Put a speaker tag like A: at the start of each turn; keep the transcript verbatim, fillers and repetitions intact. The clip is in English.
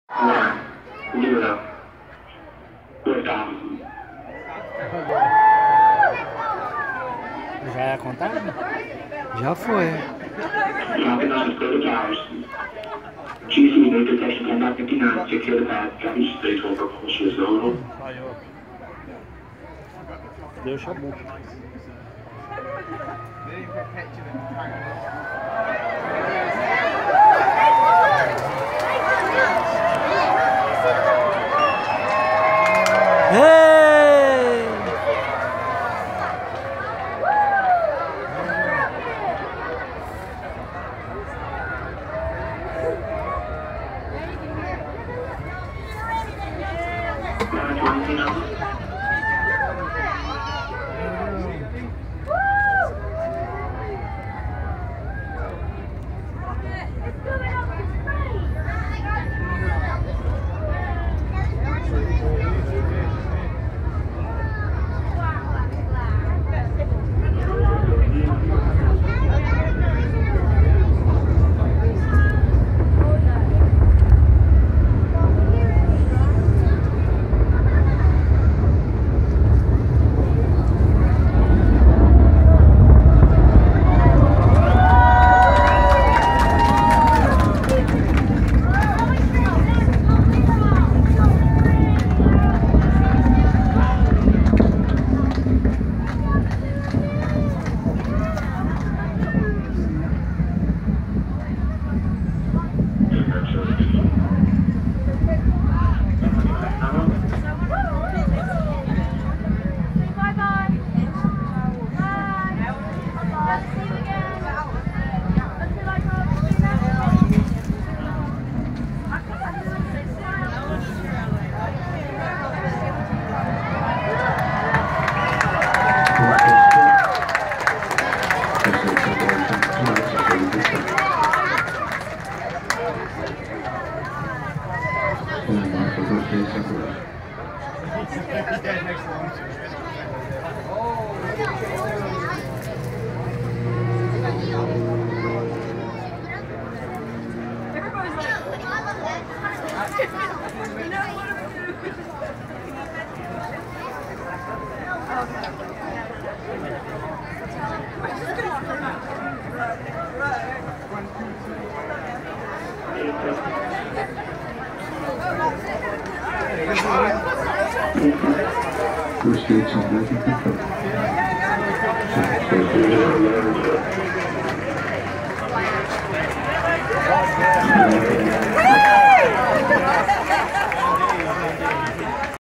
A: Uma, Lira, cortar.
B: Já é a contagem?
C: Já foi.
A: Recognized code towers. G C major detection combat fifty-nine. Secure the pad. Captain stage over. Propulsion is nominal.
B: Deu chabu.
A: Os gates são dois em